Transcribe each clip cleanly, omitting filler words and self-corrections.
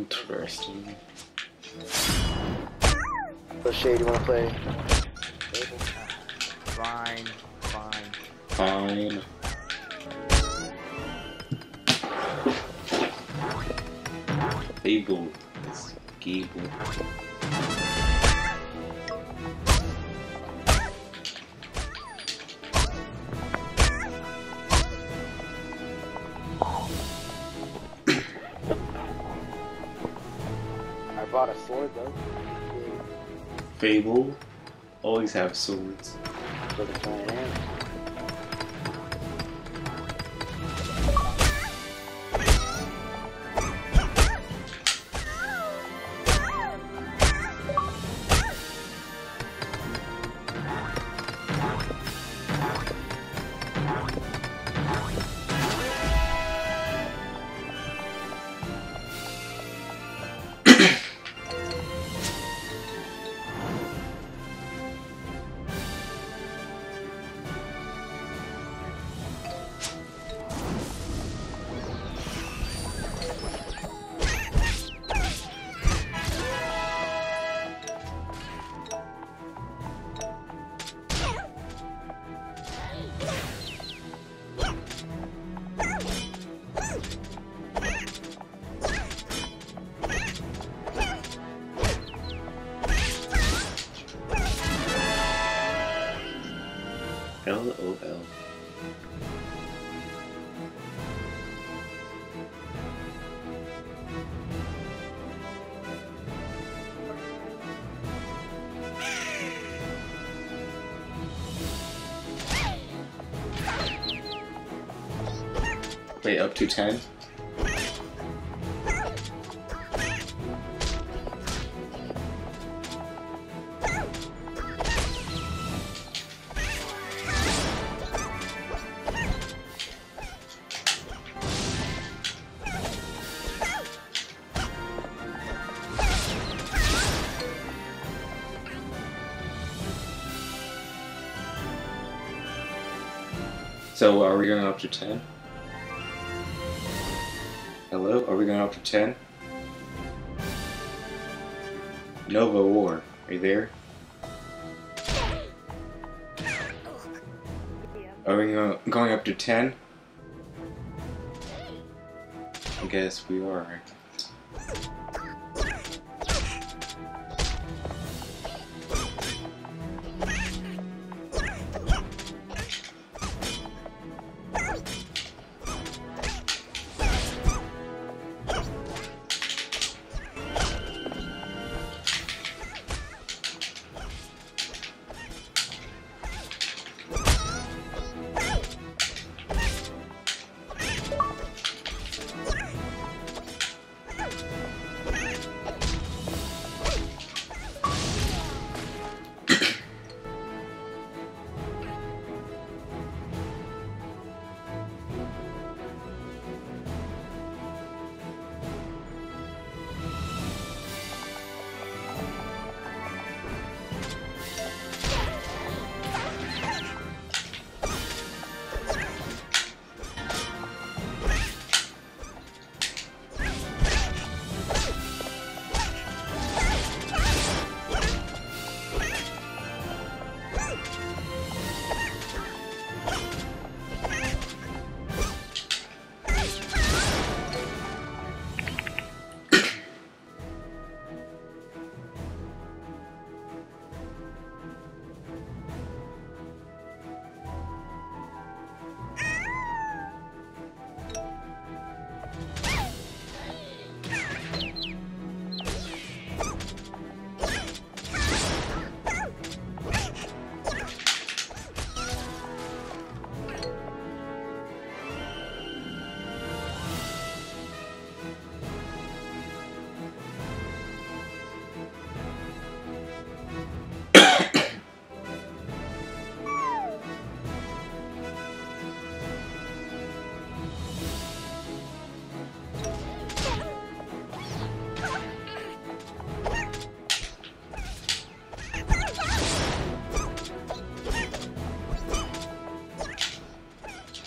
Interesting. So Shade, you wanna play? Fine, fine. Fine. Fable. It's Gable. I bought a sword though. Fable. Always have swords. For the giant ant. LOL. Wait, up to 10? So are we going up to 10? Hello? Are we going up to 10? Nova War, are you there? Are we going up to 10? I guess we are.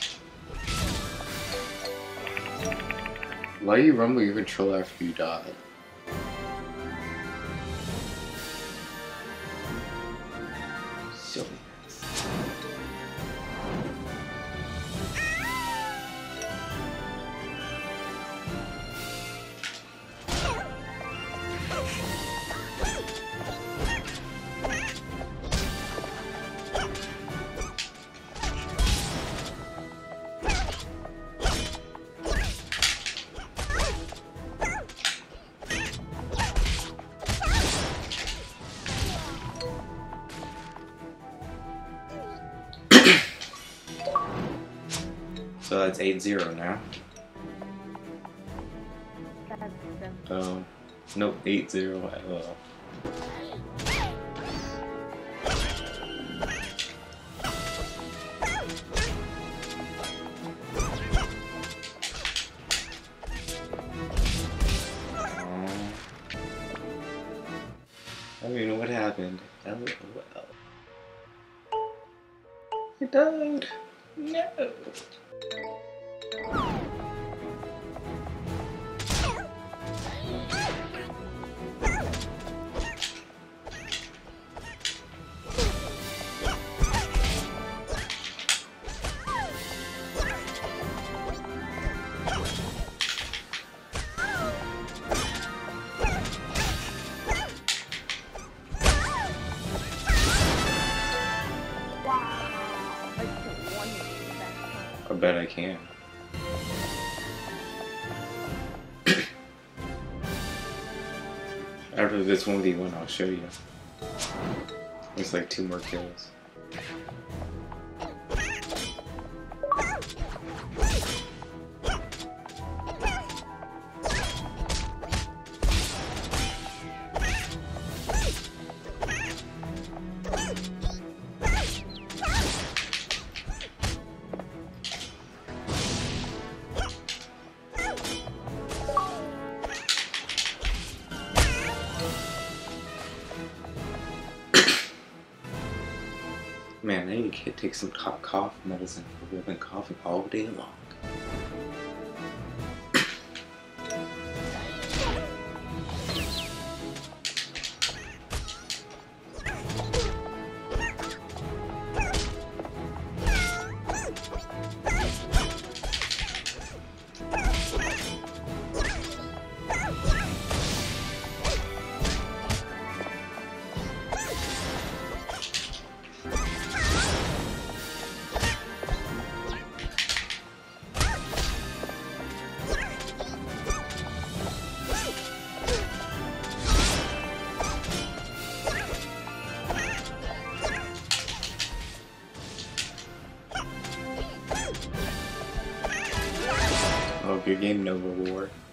Why do you rumble your controller after you die? So that's 8-0 now. That's them. Oh, nope, 8-0. I don't even know what happened. LOL. I died. No. I bet I can. After this 1v1, I'll show you. There's like 2 more kills. Man, I need to take some cough medicine for I've been coughing all day long. Oh, good game, Nova War.